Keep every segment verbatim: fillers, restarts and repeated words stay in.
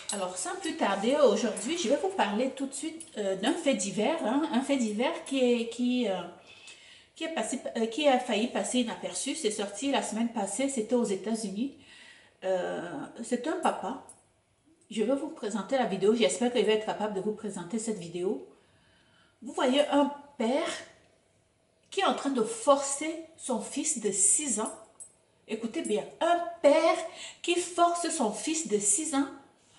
Alors, sans plus tarder, aujourd'hui, je vais vous parler tout de suite euh, d'un fait divers, hein, un fait divers qui, est, qui, euh, qui, est passé, euh, qui a failli passer inaperçu. C'est sorti la semaine passée, c'était aux États-Unis. Euh, c'est un papa. Je vais vous présenter la vidéo. J'espère qu'il va être capable de vous présenter cette vidéo. Vous voyez un père qui est en train de forcer son fils de six ans. Écoutez bien, un père qui force son fils de six ans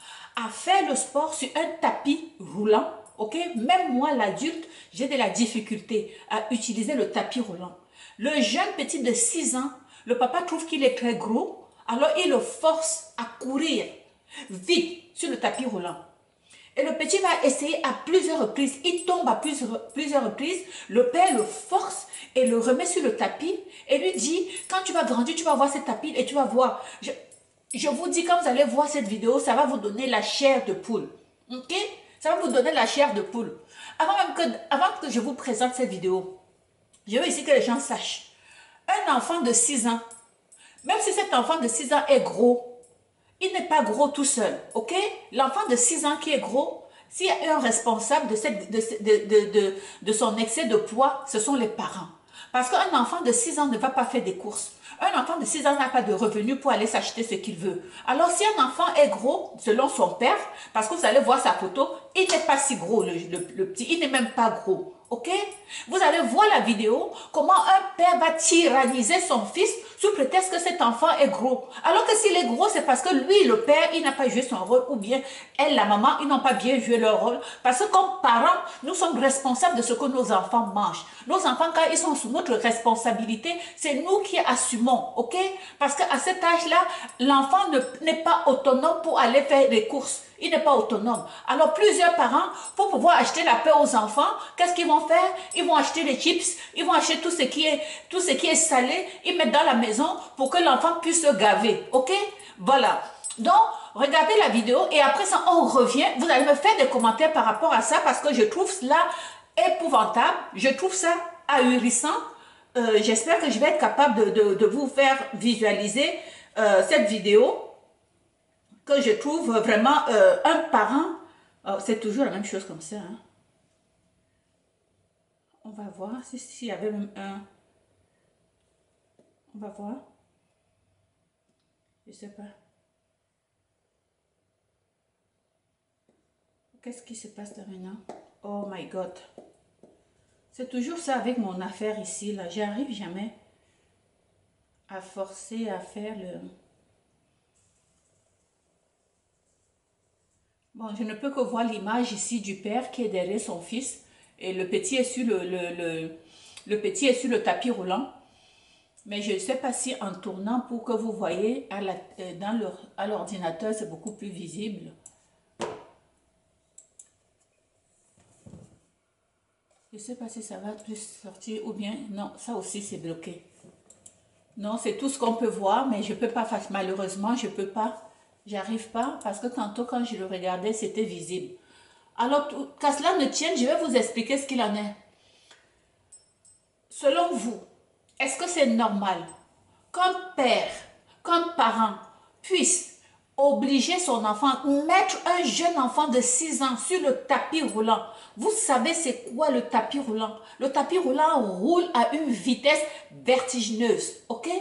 à faire le sport sur un tapis roulant, ok? Même moi, l'adulte, j'ai de la difficulté à utiliser le tapis roulant. Le jeune petit de six ans, le papa trouve qu'il est très gros, alors il le force à courir vite sur le tapis roulant. Et le petit va essayer à plusieurs reprises. Il tombe à plusieurs, plusieurs reprises. Le père le force et le remet sur le tapis et lui dit, quand tu vas grandir, tu vas voir ce tapis et tu vas voir. Je, je vous dis, quand vous allez voir cette vidéo, ça va vous donner la chair de poule. Ok? Ça va vous donner la chair de poule. Avant même que, avant que je vous présente cette vidéo, je veux ici que les gens sachent. Un enfant de six ans, même si cet enfant de six ans est gros, il n'est pas gros tout seul, ok? L'enfant de six ans qui est gros, s'il y a un responsable de, cette, de, de, de, de, de son excès de poids, ce sont les parents. Parce qu'un enfant de six ans ne va pas faire des courses. Un enfant de six ans n'a pas de revenus pour aller s'acheter ce qu'il veut. Alors si un enfant est gros, selon son père, parce que vous allez voir sa photo, il n'est pas si gros, le, le, le petit, il n'est même pas gros. Ok? Vous allez voir la vidéo, comment un père va tyranniser son fils sous prétexte que cet enfant est gros. Alors que s'il est gros, c'est parce que lui, le père, il n'a pas joué son rôle, ou bien elle, la maman, ils n'ont pas bien joué leur rôle. Parce que comme parents, nous sommes responsables de ce que nos enfants mangent. Nos enfants, quand ils sont sous notre responsabilité, c'est nous qui assumons, ok? Parce qu'à cet âge-là, l'enfant n'est pas autonome pour aller faire des courses. Il n'est pas autonome. Alors, plusieurs parents, pour pouvoir acheter la paix aux enfants, qu'est-ce qu'ils vont faire? Ils vont acheter les chips, ils vont acheter tout ce qui est, tout ce qui est salé, ils mettent dans la maison pour que l'enfant puisse se gaver. Ok? Voilà. Donc, regardez la vidéo et après ça, on revient. Vous allez me faire des commentaires par rapport à ça parce que je trouve cela épouvantable. Je trouve ça ahurissant. Euh, J'espère que je vais être capable de, de, de vous faire visualiser euh, cette vidéo. Que je trouve vraiment euh, un parent, oh, c'est toujours la même chose comme ça. Hein. On va voir s'il si y avait même un. On va voir. Je sais pas. Qu'est-ce qui se passe là maintenant? Oh my God. C'est toujours ça avec mon affaire ici. Là, j'arrive jamais à forcer à faire le... Bon, je ne peux que voir l'image ici du père qui est derrière son fils et le petit est sur le, le, le, le petit est sur le tapis roulant. Mais je ne sais pas si en tournant pour que vous voyez à la, dans à l'ordinateur, c'est beaucoup plus visible. Je ne sais pas si ça va plus sortir ou bien... Non, ça aussi c'est bloqué. Non, c'est tout ce qu'on peut voir, mais je ne peux pas faire. Malheureusement, je ne peux pas. J'arrive pas parce que tantôt quand je le regardais, c'était visible. Alors, qu'à cela ne tienne, je vais vous expliquer ce qu'il en est. Selon vous, est-ce que c'est normal qu'un père, qu'un parent puisse obliger son enfant, mettre un jeune enfant de six ans sur le tapis roulant? Vous savez c'est quoi le tapis roulant? Le tapis roulant roule à une vitesse vertigineuse, ok?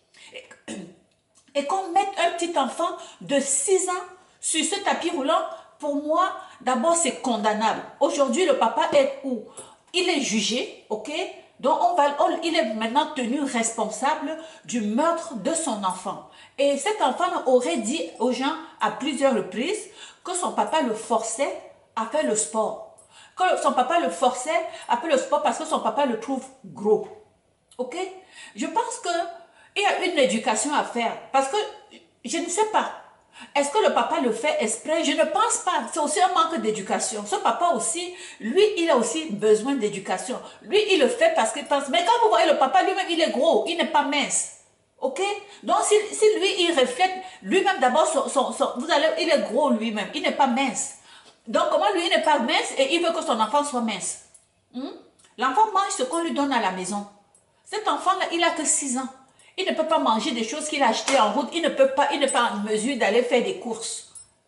Et qu'on mette un petit enfant de six ans sur ce tapis roulant, pour moi, d'abord, c'est condamnable. Aujourd'hui, le papa est où? Il est jugé, ok? Donc, on va, on, il est maintenant tenu responsable du meurtre de son enfant. Et cet enfant aurait dit aux gens à plusieurs reprises que son papa le forçait à faire le sport. Que son papa le forçait à faire le sport parce que son papa le trouve gros. Ok? Je pense que il y a une éducation à faire parce que je ne sais pas. Est-ce que le papa le fait exprès? Je ne pense pas. C'est aussi un manque d'éducation. Ce papa aussi, lui, il a aussi besoin d'éducation. Lui, il le fait parce qu'il pense. Mais quand vous voyez le papa, lui-même, il est gros. Il n'est pas mince. Ok? Donc, si, si lui, il reflète lui-même d'abord, son, son, son, vous allez, il est gros lui-même. Il n'est pas mince. Donc, comment lui, il n'est pas mince et il veut que son enfant soit mince? Hmm? L'enfant mange ce qu'on lui donne à la maison. Cet enfant-là, il n'a que six ans. Il ne peut pas manger des choses qu'il a achetées en route. Il ne peut pas, il n'est pas en mesure d'aller faire des courses.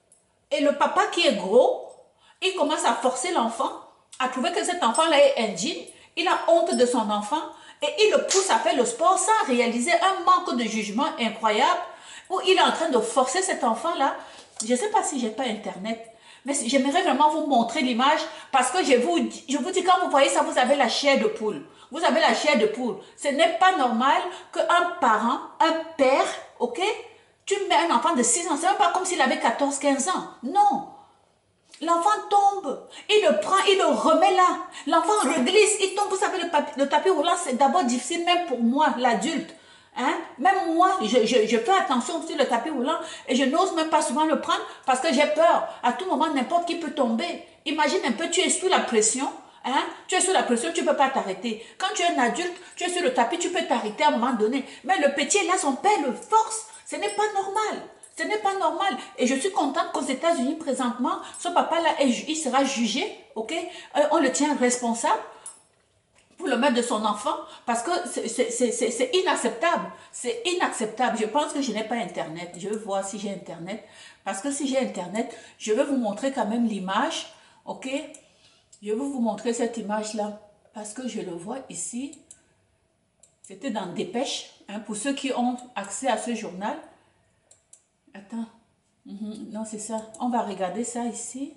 Et le papa qui est gros, il commence à forcer l'enfant, à trouver que cet enfant-là est indigne. Il a honte de son enfant et il le pousse à faire le sport sans réaliser un manque de jugement incroyable où il est en train de forcer cet enfant-là. Je ne sais pas si j'ai pas Internet, mais j'aimerais vraiment vous montrer l'image parce que je vous, je vous dis, quand vous voyez ça, vous avez la chair de poule. Vous avez la chair de poule. Ce n'est pas normal qu'un parent, un père, ok, tu mets un enfant de six ans, c'est même pas comme s'il avait quatorze quinze ans. Non. L'enfant tombe, il le prend, il le remet là. L'enfant reglisse, il tombe. Vous savez, le, le tapis roulant, c'est d'abord difficile même pour moi, l'adulte. Hein? Même moi, je, je, je fais attention sur le tapis roulant et je n'ose même pas souvent le prendre parce que j'ai peur. À tout moment, n'importe qui peut tomber. Imagine un peu, tu es sous la pression. Hein? Tu es sous la pression, tu ne peux pas t'arrêter. Quand tu es un adulte, tu es sur le tapis, tu peux t'arrêter à un moment donné. Mais le petit, là, son père le force. Ce n'est pas normal. Ce n'est pas normal. Et je suis contente qu'aux États-Unis, présentement, ce papa-là, il sera jugé. Ok? Euh, on le tient responsable pour le mettre de son enfant, parce que c'est inacceptable. C'est inacceptable. Je pense que je n'ai pas Internet. Je vais voir si j'ai Internet. Parce que si j'ai Internet, je vais vous montrer quand même l'image. Ok? Je vais vous montrer cette image-là. Parce que je le vois ici. C'était dans Dépêche. Hein, pour ceux qui ont accès à ce journal. Attends. Mm-hmm. Non, c'est ça. On va regarder ça ici.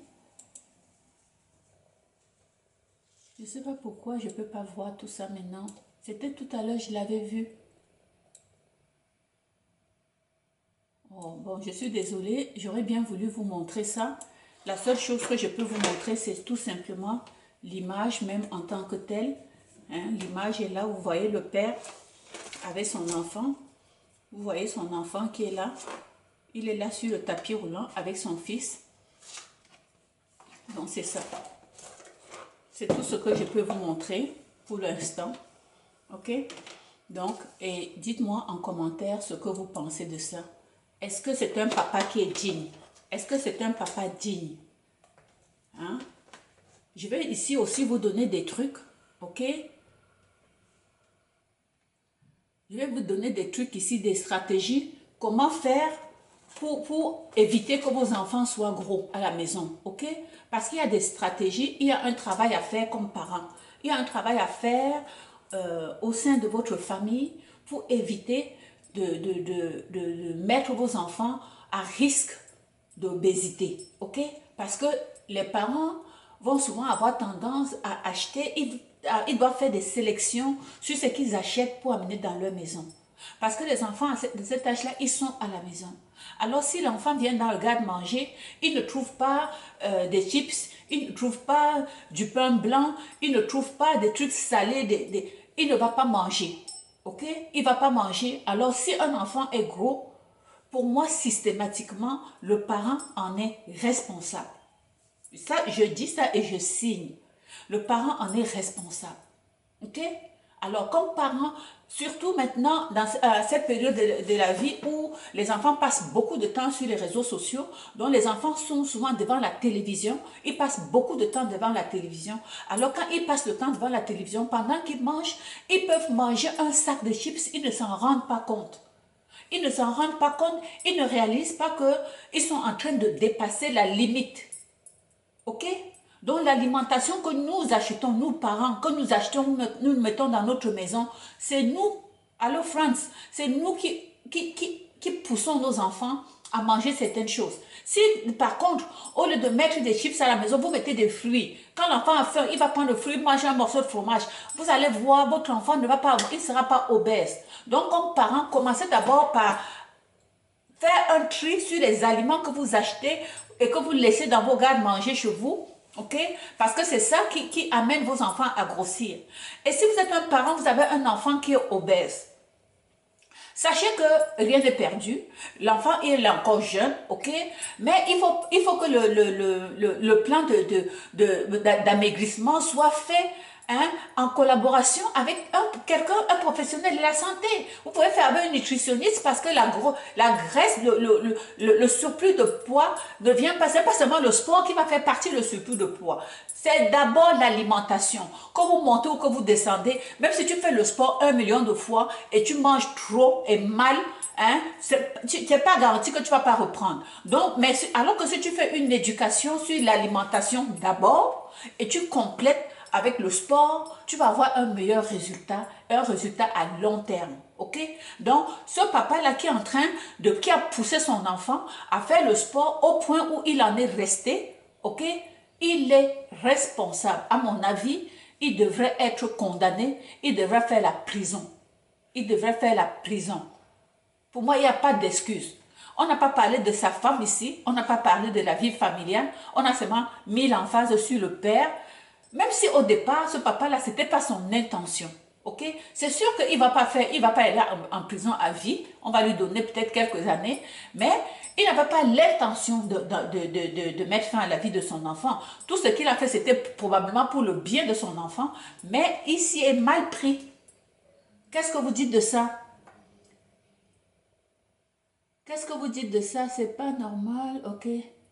Je ne sais pas pourquoi je ne peux pas voir tout ça maintenant. C'était tout à l'heure, je l'avais vu. Oh, bon, je suis désolée. J'aurais bien voulu vous montrer ça. La seule chose que je peux vous montrer, c'est tout simplement l'image même en tant que telle. Hein, l'image est là, vous voyez le père avec son enfant. Vous voyez son enfant qui est là. Il est là sur le tapis roulant avec son fils. Donc c'est ça. C'est tout ce que je peux vous montrer pour l'instant. Ok? Donc, et dites-moi en commentaire ce que vous pensez de ça. Est-ce que c'est un papa qui est digne? Est-ce que c'est un papa digne? Hein? Je vais ici aussi vous donner des trucs. Ok? Je vais vous donner des trucs ici, des stratégies. Comment faire pour, pour éviter que vos enfants soient gros à la maison. Ok? Parce qu'il y a des stratégies, il y a un travail à faire comme parent. Il y a un travail à faire euh, au sein de votre famille pour éviter de, de, de, de, de mettre vos enfants à risque d'obésité. Ok? Parce que les parents vont souvent avoir tendance à acheter, ils, à, ils doivent faire des sélections sur ce qu'ils achètent pour amener dans leur maison. Parce que les enfants de cet âge-là, ils sont à la maison. Alors si l'enfant vient dans le garde-manger, il ne trouve pas euh, des chips, il ne trouve pas du pain blanc, il ne trouve pas des trucs salés, des, des, il ne va pas manger. Ok? Il ne va pas manger. Alors si un enfant est gros, pour moi systématiquement, le parent en est responsable. Ça, je dis ça et je signe. Le parent en est responsable. Ok? Alors, comme parent, surtout maintenant, dans euh, cette période de, de la vie où les enfants passent beaucoup de temps sur les réseaux sociaux, dont les enfants sont souvent devant la télévision, ils passent beaucoup de temps devant la télévision. Alors, quand ils passent le temps devant la télévision, pendant qu'ils mangent, ils peuvent manger un sac de chips, ils ne s'en rendent pas compte. Ils ne s'en rendent pas compte, ils ne réalisent pas qu'ils sont en train de dépasser la limite. Ok? Donc l'alimentation que nous achetons, nous parents, que nous achetons, nous mettons dans notre maison, c'est nous, Allo France, c'est nous qui, qui, qui, qui poussons nos enfants à manger certaines choses. Si par contre, au lieu de mettre des chips à la maison, vous mettez des fruits, quand l'enfant a faim, il va prendre le fruit, manger un morceau de fromage, vous allez voir, votre enfant ne va pas, il ne sera pas obèse. Donc comme parents, commencez d'abord par faire un tri sur les aliments que vous achetez et que vous laissez dans vos garde-manger chez vous. Ok? Parce que c'est ça qui, qui amène vos enfants à grossir. Et si vous êtes un parent, vous avez un enfant qui est obèse. Sachez que rien n'est perdu. L'enfant, il est encore jeune, ok? Mais il faut, il faut que le, le, le, le, le plan de, de, de, d'amaigrissement soit fait hein, en collaboration avec quelqu'un, un professionnel de la santé. Vous pouvez faire avec un nutritionniste parce que la, gros, la graisse, le, le, le, le surplus de poids ne vient pas, c'est pas seulement le sport qui va faire partie du surplus de poids. C'est d'abord l'alimentation. Quand vous montez ou que vous descendez, même si tu fais le sport un million de fois et tu manges trop et mal, hein, tu n'es pas garanti que tu ne vas pas reprendre. Donc, mais alors que si tu fais une éducation sur l'alimentation d'abord et tu complètes avec le sport, tu vas avoir un meilleur résultat, un résultat à long terme. Ok? Donc, ce papa-là qui est en train de, qui a poussé son enfant à faire le sport au point où il en est resté, ok? Il est responsable. À mon avis, il devrait être condamné, il devrait faire la prison. Il devrait faire la prison. Pour moi, il n'y a pas d'excuse. On n'a pas parlé de sa femme ici, on n'a pas parlé de la vie familiale, on a seulement mis l'emphase sur le père. Même si au départ, ce papa-là, ce n'était pas son intention. Ok? C'est sûr qu'il ne va pas faire, il va pas aller en, en prison à vie. On va lui donner peut-être quelques années. Mais il n'avait pas l'intention de, de, de, de, de mettre fin à la vie de son enfant. Tout ce qu'il a fait, c'était probablement pour le bien de son enfant. Mais il s'y est mal pris. Qu'est-ce que vous dites de ça? Qu'est-ce que vous dites de ça? C'est pas normal. Ok.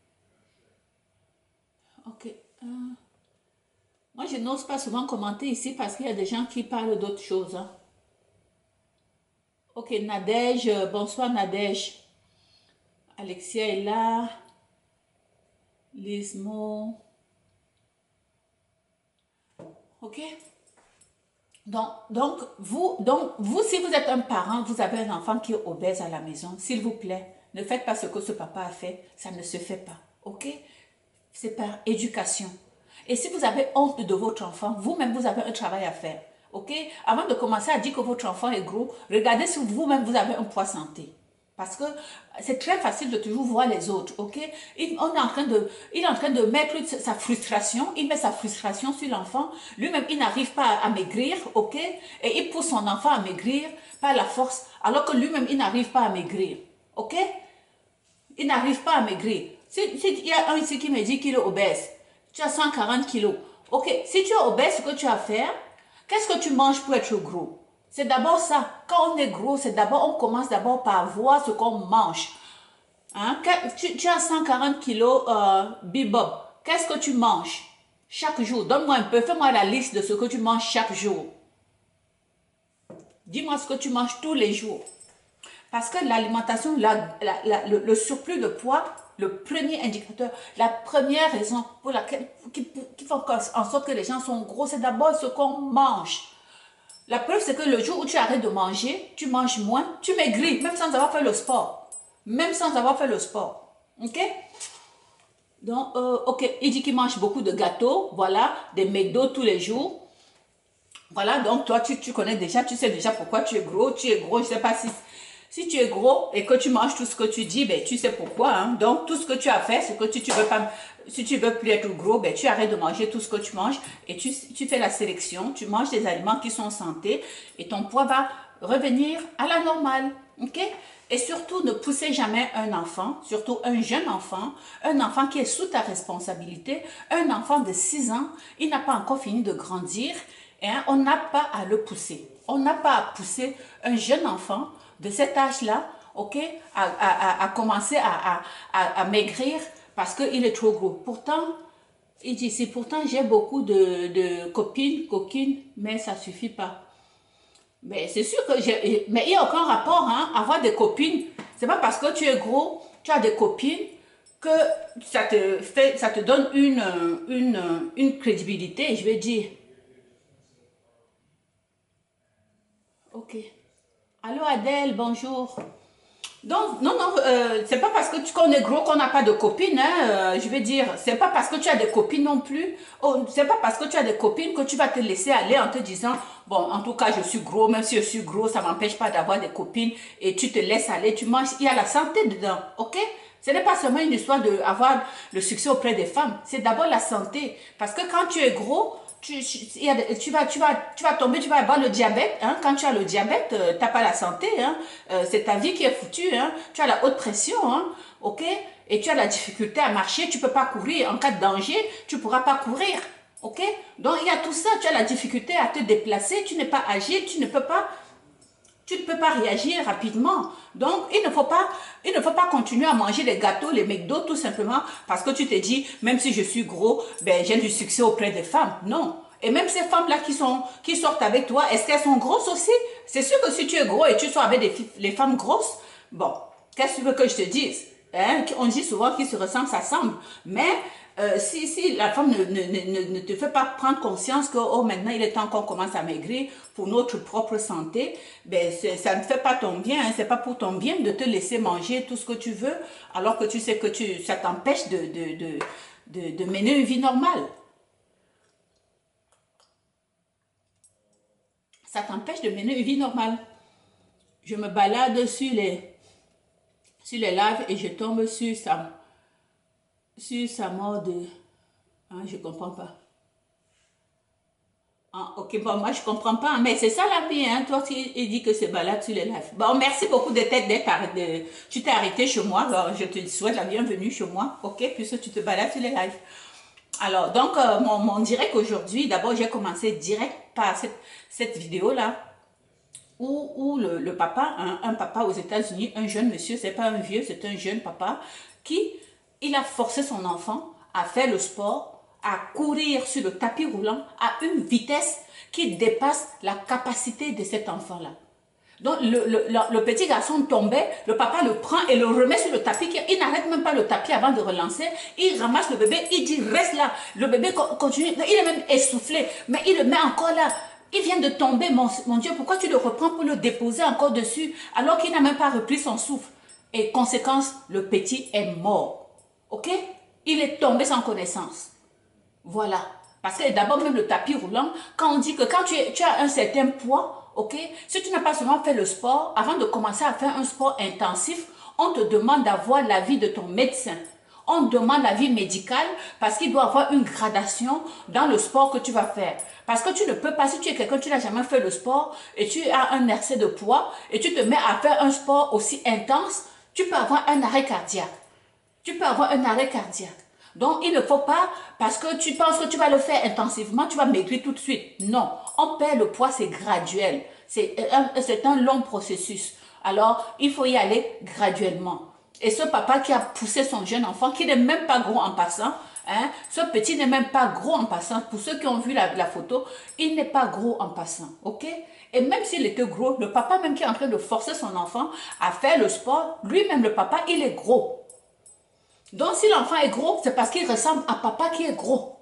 Ok. Euh... Moi, je n'ose pas souvent commenter ici parce qu'il y a des gens qui parlent d'autres choses. Hein. Ok, Nadège, euh, bonsoir Nadège. Alexia est là. Lismo. Ok. Donc, donc, vous, donc, vous, si vous êtes un parent, vous avez un enfant qui est obèse à la maison, s'il vous plaît, ne faites pas ce que ce papa a fait. Ça ne se fait pas. Ok? C'est par éducation. Et si vous avez honte de votre enfant, vous-même, vous avez un travail à faire. Ok? Avant de commencer à dire que votre enfant est gros, regardez si vous-même, vous avez un poids santé. Parce que c'est très facile de toujours voir les autres. Ok? Il, on est en train de, il est en train de mettre sa frustration, il met sa frustration sur l'enfant. Lui-même, il n'arrive pas à, à maigrir. Ok? Et il pousse son enfant à maigrir par la force, alors que lui-même, il n'arrive pas à maigrir. Ok? Il n'arrive pas à maigrir. Si, si, il y a un ici qui me dit qu'il est obèse. Tu as cent quarante kilos. Ok, si tu es obèse, ce que tu as à faire, qu'est-ce que tu manges pour être gros? C'est d'abord ça. Quand on est gros, c'est d'abord, on commence d'abord par voir ce qu'on mange. Hein? Tu, tu as cent quarante kilos, euh, Bibob. Qu'est-ce que tu manges chaque jour? Donne-moi un peu, fais-moi la liste de ce que tu manges chaque jour. Dis-moi ce que tu manges tous les jours. Parce que l'alimentation, la, la, la, le, le surplus de poids, le premier indicateur, la première raison pour laquelle qui, qui font en sorte que les gens sont gros, c'est d'abord ce qu'on mange. La preuve, c'est que le jour où tu arrêtes de manger, tu manges moins, tu maigris, même sans avoir fait le sport. Même sans avoir fait le sport. Ok? Donc, euh, ok, il dit qu'il mange beaucoup de gâteaux, voilà, des McDo tous les jours. Voilà, donc toi, tu, tu connais déjà, tu sais déjà pourquoi tu es gros, tu es gros, je ne sais pas si... Si tu es gros et que tu manges tout ce que tu dis, ben, tu sais pourquoi. Hein? Donc, tout ce que tu as fait, c'est que tu, tu veux pas, si tu veux plus être gros, ben, tu arrêtes de manger tout ce que tu manges et tu, tu fais la sélection. Tu manges des aliments qui sont en santé et ton poids va revenir à la normale. Ok? Et surtout, ne poussez jamais un enfant, surtout un jeune enfant, un enfant qui est sous ta responsabilité, un enfant de six ans, il n'a pas encore fini de grandir. Hein? On n'a pas à le pousser. On n'a pas à pousser un jeune enfant de cet âge-là, ok, à, à, à commencer à, à, à maigrir parce qu'il est trop gros. Pourtant, il dit, c'est pourtant j'ai beaucoup de, de copines, coquines, mais ça ne suffit pas. Mais c'est sûr que j'ai, mais il n'y a aucun rapport, hein, avoir des copines. C'est pas parce que tu es gros, tu as des copines, que ça te fait, ça te donne une, une, une crédibilité, je vais dire. Ok. Allô Adèle, bonjour. Donc, non, non, euh, c'est pas parce que tu, qu'on est gros qu'on n'a pas de copines, hein, euh, je veux dire, c'est pas parce que tu as des copines non plus, oh, c'est pas parce que tu as des copines que tu vas te laisser aller en te disant, bon, en tout cas, je suis gros, même si je suis gros, ça m'empêche pas d'avoir des copines, et tu te laisses aller, tu manges, il y a la santé dedans, ok? Ce n'est pas seulement une histoire d'avoir le succès auprès des femmes, c'est d'abord la santé, parce que quand tu es gros, Tu, tu, tu, vas, tu, vas, tu vas tomber, tu vas avoir le diabète. Hein? Quand tu as le diabète, euh, tu n'as pas la santé. Hein? Euh, c'est ta vie qui est foutue. Hein? Tu as la haute pression. Hein? Ok? Et tu as la difficulté à marcher. Tu ne peux pas courir. En cas de danger, tu ne pourras pas courir. Ok? Donc, il y a tout ça. Tu as la difficulté à te déplacer. Tu n'es pas agile. Tu ne peux pas... Tu ne peux pas réagir rapidement. Donc, il ne faut pas, il ne faut pas continuer à manger les gâteaux, les McDo, tout simplement parce que tu te dis, même si je suis gros, ben, j'ai du succès auprès des femmes. Non. Et même ces femmes-là qui sont, qui sortent avec toi, est-ce qu'elles sont grosses aussi? C'est sûr que si tu es gros et tu sors avec des, les femmes grosses, Bon, qu'est-ce que tu veux que je te dise? Hein? On dit souvent qu'ils se ressemblent, ça semble. Mais euh, si, si la femme ne, ne, ne, ne te fait pas prendre conscience que oh, maintenant il est temps qu'on commence à maigrir pour notre propre santé, ben, ça ne fait pas ton bien. Hein? C'est pas pour ton bien de te laisser manger tout ce que tu veux alors que tu sais que tu, ça t'empêche de, de, de, de, de mener une vie normale. Ça t'empêche de mener une vie normale. Je me balade sur les, sur les lives et je tombe sur sa, sur sa mort de... Hein, je ne comprends pas. Ah, ok, bon, moi je ne comprends pas, mais c'est ça la vie, hein. Toi, tu il dit que c'est balade sur les lives. Bon, merci beaucoup de t'être d'être arrêté. Tu t'es arrêté chez moi, alors je te souhaite la bienvenue chez moi, ok, puisque tu te balades sur les lives. Alors, donc, euh, mon, mon direct aujourd'hui, d'abord, j'ai commencé direct par cette, cette vidéo-là. Où, où le, le papa, un, un papa aux États-Unis, un jeune monsieur, c'est pas un vieux, c'est un jeune papa, qui, il a forcé son enfant à faire le sport, à courir sur le tapis roulant à une vitesse qui dépasse la capacité de cet enfant-là. Donc, le, le, le, le petit garçon tombait, le papa le prend et le remet sur le tapis. Il n'arrête même pas le tapis avant de relancer. Il ramasse le bébé, il dit reste là. Le bébé continue, il est même essoufflé, mais il le met encore là. Il vient de tomber, mon, mon Dieu, pourquoi tu le reprends pour le déposer encore dessus alors qu'il n'a même pas repris son souffle? Et conséquence, le petit est mort. Ok? Il est tombé sans connaissance. Voilà. Parce que d'abord, même le tapis roulant, quand on dit que quand tu, es, tu as un certain poids, ok, si tu n'as pas seulement fait le sport, avant de commencer à faire un sport intensif, on te demande d'avoir l'avis de ton médecin. On demande l'avis médical parce qu'il doit avoir une gradation dans le sport que tu vas faire. Parce que tu ne peux pas, si tu es quelqu'un, tu n'as jamais fait le sport et tu as un excès de poids et tu te mets à faire un sport aussi intense, tu peux avoir un arrêt cardiaque. Tu peux avoir un arrêt cardiaque. Donc, il ne faut pas, parce que tu penses que tu vas le faire intensivement, tu vas maigrir tout de suite. Non, on perd le poids, c'est graduel. C'est un, c'est un long processus. Alors, il faut y aller graduellement. Et ce papa qui a poussé son jeune enfant, qui n'est même pas gros en passant, hein, ce petit n'est même pas gros en passant. Pour ceux qui ont vu la, la photo, il n'est pas gros en passant, ok? Et même s'il était gros, le papa même qui est en train de forcer son enfant à faire le sport, lui-même le papa, il est gros. Donc, si l'enfant est gros, c'est parce qu'il ressemble à papa qui est gros.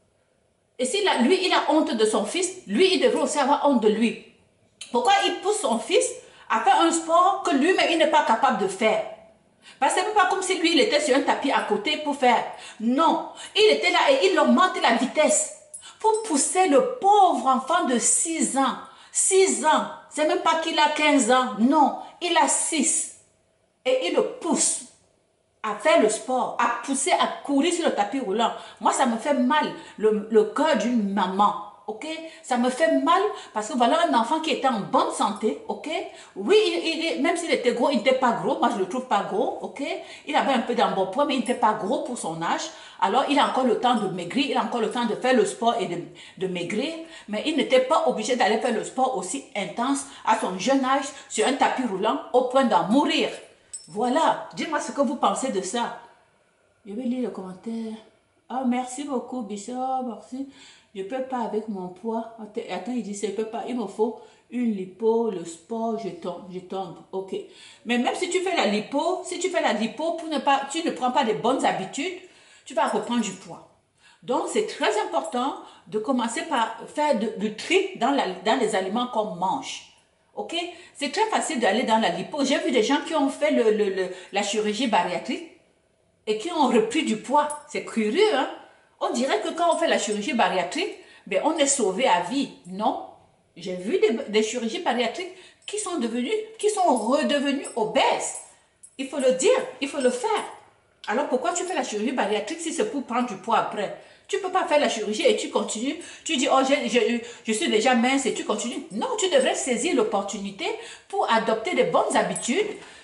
Et si là, lui, il a honte de son fils, lui, il devrait aussi avoir honte de lui. Pourquoi il pousse son fils à faire un sport que lui-même, il n'est pas capable de faire? Parce que ce n'est pas comme si lui, il était sur un tapis à côté pour faire. Non, il était là et il augmente la vitesse pour pousser le pauvre enfant de six ans. six ans, c'est même pas qu'il a quinze ans. Non, il a six. Et il le pousse à faire le sport, à pousser, à courir sur le tapis roulant. Moi, ça me fait mal, le, le cœur d'une maman, ok? Ça me fait mal parce que voilà un enfant qui était en bonne santé, ok? Oui, il, il, même s'il était gros, il n'était pas gros. Moi, je ne le trouve pas gros, ok? Il avait un peu d'embonpoint, mais il n'était pas gros pour son âge. Alors, il a encore le temps de maigrir, il a encore le temps de faire le sport et de, de maigrir. Mais il n'était pas obligé d'aller faire le sport aussi intense à son jeune âge sur un tapis roulant au point d'en mourir. Voilà, dis-moi ce que vous pensez de ça. Je vais lire le commentaire. Ah, merci beaucoup, Bishop, merci. Je ne peux pas avec mon poids. Attends, il dit, je ne peux pas. Il me faut une lipo, le sport, je tombe, je tombe. Ok. Mais même si tu fais la lipo, si tu fais la lipo, pour ne pas, tu ne prends pas les bonnes habitudes, tu vas reprendre du poids. Donc, c'est très important de commencer par faire du tri dans, la, dans les aliments qu'on mange. Ok, c'est très facile d'aller dans la lipo. J'ai vu des gens qui ont fait le, le, le, la chirurgie bariatrique et qui ont repris du poids. C'est curieux, hein? On dirait que quand on fait la chirurgie bariatrique, ben on est sauvé à vie. Non, j'ai vu des, des chirurgies bariatriques qui sont devenues, qui sont redevenues obèses. Il faut le dire, il faut le faire. Alors pourquoi tu fais la chirurgie bariatrique si c'est pour prendre du poids après? Tu ne peux pas faire la chirurgie et tu continues. Tu dis, oh, je, je, je suis déjà mince et tu continues. Non, tu devrais saisir l'opportunité pour adopter des bonnes habitudes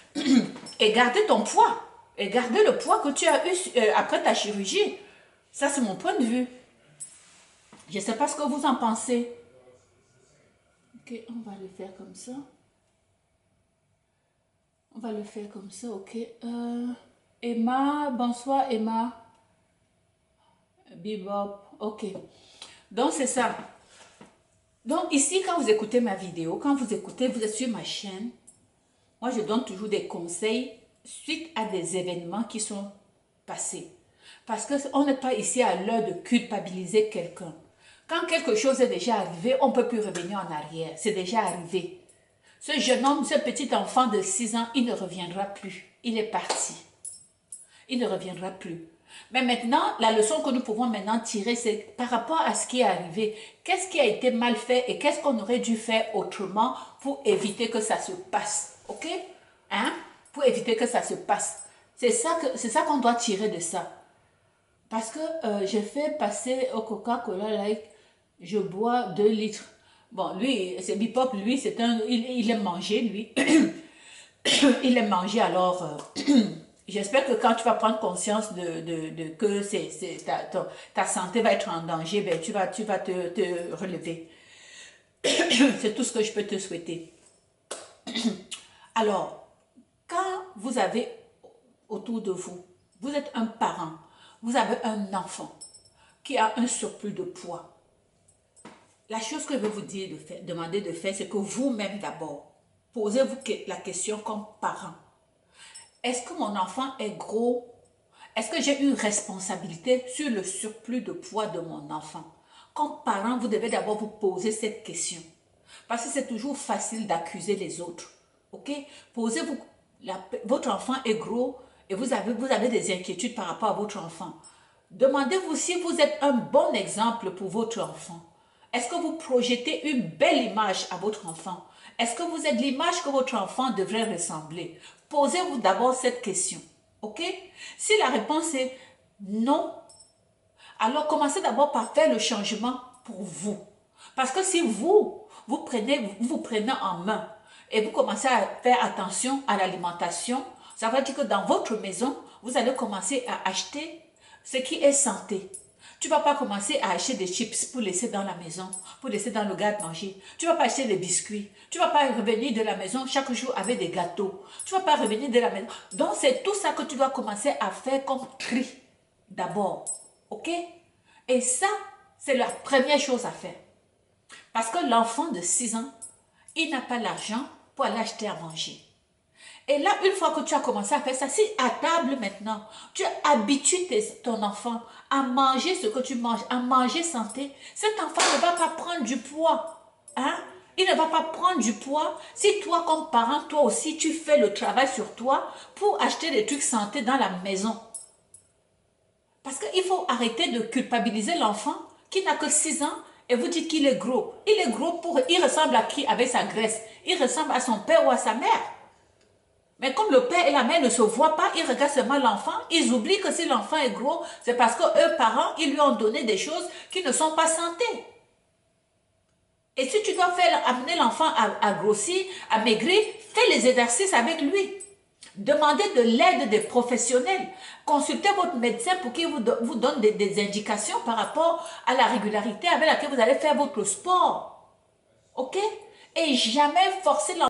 et garder ton poids. Et garder le poids que tu as eu euh, après ta chirurgie. Ça, c'est mon point de vue. Je ne sais pas ce que vous en pensez. Ok, on va le faire comme ça. On va le faire comme ça, ok. Euh, Emma, bonsoir Emma. Bebop, ok. Donc, c'est ça. Donc, ici, quand vous écoutez ma vidéo, quand vous écoutez, vous êtes sur ma chaîne, moi je donne toujours des conseils suite à des événements qui sont passés. Parce qu'on n'est pas ici à l'heure de culpabiliser quelqu'un. Quand quelque chose est déjà arrivé, on ne peut plus revenir en arrière. C'est déjà arrivé. Ce jeune homme, ce petit enfant de six ans, il ne reviendra plus. Il est parti. Il ne reviendra plus. Mais maintenant, la leçon que nous pouvons maintenant tirer, c'est par rapport à ce qui est arrivé. Qu'est-ce qui a été mal fait et qu'est-ce qu'on aurait dû faire autrement pour éviter que ça se passe. OK? Hein? Pour éviter que ça se passe. C'est ça que, c'est ça qu'on doit tirer de ça. Parce que euh, j'ai fait passer au Coca-Cola Light, je bois deux litres. Bon, lui, c'est Bipop, lui, c'est un, il, il aime manger, lui. Il aime manger, alors euh, j'espère que quand tu vas prendre conscience de, de, de que c'est, c'est, ta, ta, ta santé va être en danger, ben, tu vas, tu vas te, te relever. C'est tout ce que je peux te souhaiter. Alors, quand vous avez autour de vous, vous êtes un parent, vous avez un enfant qui a un surplus de poids, la chose que je veux vous dire de faire, demander de faire, c'est que vous-même d'abord, posez-vous la question comme parent. Est-ce que mon enfant est gros? Est-ce que j'ai une responsabilité sur le surplus de poids de mon enfant? Comme parent, vous devez d'abord vous poser cette question. Parce que c'est toujours facile d'accuser les autres. Ok? Posez-vous, votre enfant est gros et vous avez, vous avez des inquiétudes par rapport à votre enfant. Demandez-vous si vous êtes un bon exemple pour votre enfant. Est-ce que vous projetez une belle image à votre enfant? Est-ce que vous êtes l'image que votre enfant devrait ressembler? Posez-vous d'abord cette question. Ok? Si la réponse est non, alors commencez d'abord par faire le changement pour vous. Parce que si vous, vous prenez, vous, vous prenez en main et vous commencez à faire attention à l'alimentation, ça veut dire que dans votre maison, vous allez commencer à acheter ce qui est santé. Tu ne vas pas commencer à acheter des chips pour laisser dans la maison, pour laisser dans le garde-manger. Tu ne vas pas acheter des biscuits. Tu ne vas pas revenir de la maison chaque jour avec des gâteaux. Tu ne vas pas revenir de la maison. Donc, c'est tout ça que tu dois commencer à faire comme tri d'abord. OK? Et ça, c'est la première chose à faire. Parce que l'enfant de six ans, il n'a pas l'argent pour aller acheter à manger. Et là, une fois que tu as commencé à faire ça, si à table maintenant, tu habitues ton enfant à manger ce que tu manges, à manger santé, cet enfant ne va pas prendre du poids. Hein? Il ne va pas prendre du poids si toi, comme parent, toi aussi, tu fais le travail sur toi pour acheter des trucs santé dans la maison. Parce qu'il faut arrêter de culpabiliser l'enfant qui n'a que six ans et vous dites qu'il est gros. Il est gros pour... Il ressemble à qui avec sa graisse? Il ressemble à son père ou à sa mère. Mais comme le père et la mère ne se voient pas, ils regardent seulement l'enfant, ils oublient que si l'enfant est gros, c'est parce que eux, parents, ils lui ont donné des choses qui ne sont pas santé. Et si tu dois faire amener l'enfant à, à grossir, à maigrir, fais les exercices avec lui. Demandez de l'aide des professionnels. Consultez votre médecin pour qu'il vous, vous donne des, des indications par rapport à la régularité avec laquelle vous allez faire votre sport. OK? Et jamais forcer l'enfant.